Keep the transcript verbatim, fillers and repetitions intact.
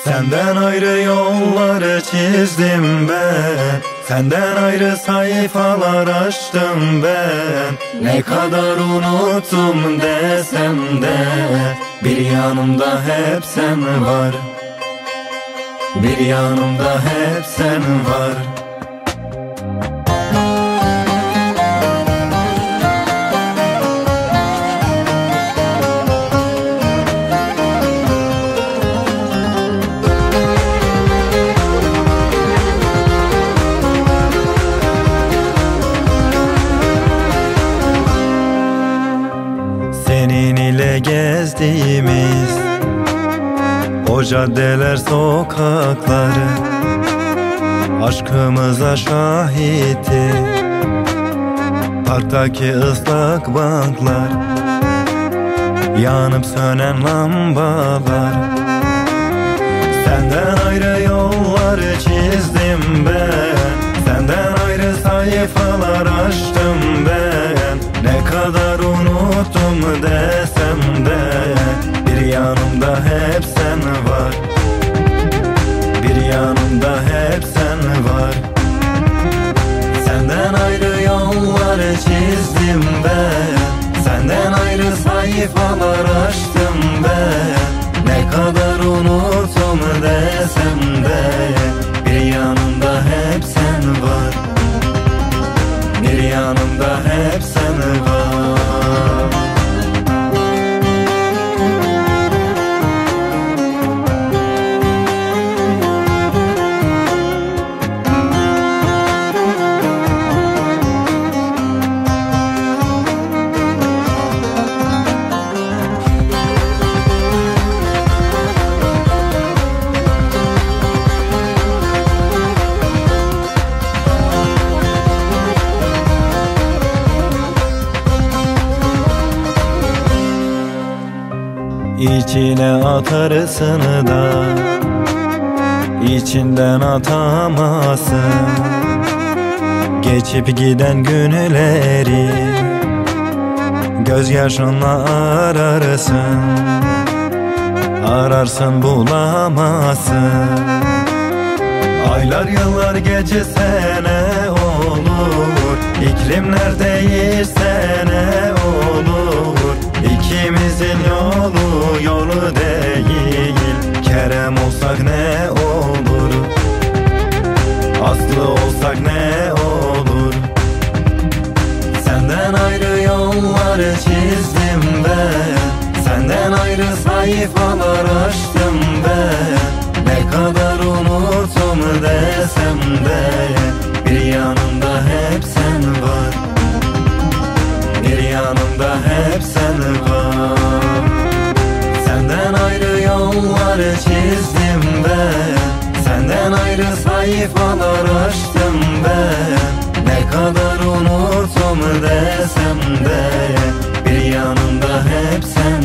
Senden ayrı yolları çizdim ben, senden ayrı sayfalar açtım ben. Ne kadar unuttum desem de bir yanımda hep sen var, bir yanımda hep sen var. Senin ile gezdiğimiz o caddeler, sokakları aşkımıza şahitti. Parktaki ıslak banklar, yanıp sönen lambalar. Senden ayrı yollar çizdim ben, senden ayrı sayfalar açtım ben. Ne kadar unuttum desem de bir yanımda hep sen var, bir yanımda hep sen var. Senden ayrı yollar çizdim ben, senden ayrı sayfalar açtım ben. Ne kadar unuttum desem de bir yanımda hep sen var, bir yanımda hep sen var. İçine atarsın da içinden atamazsın. Geçip giden günleri gözyaşınla ararsın, ararsın bulamazsın. Aylar yıllar gece sene olur, iklimler değişse ne olur. İkimizin yolu yolu değil, Kerem olsak ne olur, Aslı olsak ne olur. Senden ayrı yollar çizdim ben, senden ayrı sayfalar açtım ben. Ne kadar unuttum desem de bir yanımda hep sen var, bir yanımda hep sen var. Senden ayrı yollar çizdim ben, senden ayrı sayfalar açtım ben. Ne kadar unuttum desem de bir yanımda hep sen